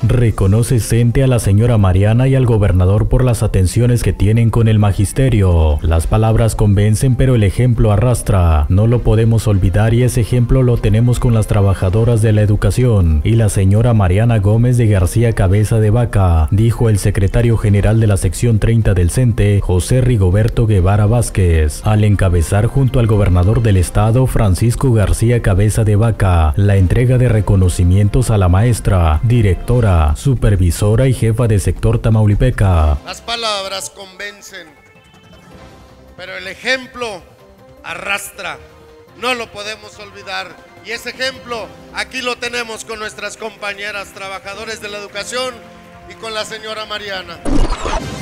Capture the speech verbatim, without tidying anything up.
Reconoce Cente a la señora Mariana y al gobernador por las atenciones que tienen con el magisterio. Las palabras convencen, pero el ejemplo arrastra. No lo podemos olvidar y ese ejemplo lo tenemos con las trabajadoras de la educación y la señora Mariana Gómez de García Cabeza de Vaca, dijo el secretario general de la sección treinta del Cente, José Rigoberto Guevara Vázquez, al encabezar junto al gobernador del estado, Francisco García Cabeza de Vaca, la entrega de reconocimientos a la maestra, directora, supervisora y jefa de sector tamaulipeca. Las palabras convencen, pero el ejemplo arrastra. No lo podemos olvidar. Y ese ejemplo aquí lo tenemos con nuestras compañeras trabajadores de la educación y con la señora Mariana.